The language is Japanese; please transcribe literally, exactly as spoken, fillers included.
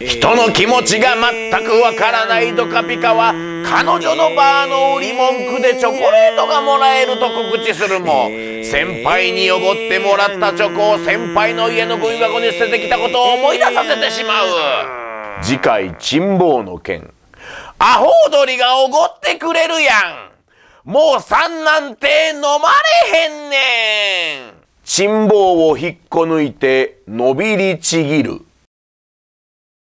人の気持ちが全くわからないドカピカは彼女のバーの売り文句でチョコレートがもらえると告知するも、先輩におごってもらったチョコを先輩の家のゴミ箱に捨ててきたことを思い出させてしまう。次回チンボウの件。アホウドリがおごってくれるやん。もう酸なんて飲まれへんねん。チンボウを引っこ抜いてのびりちぎる。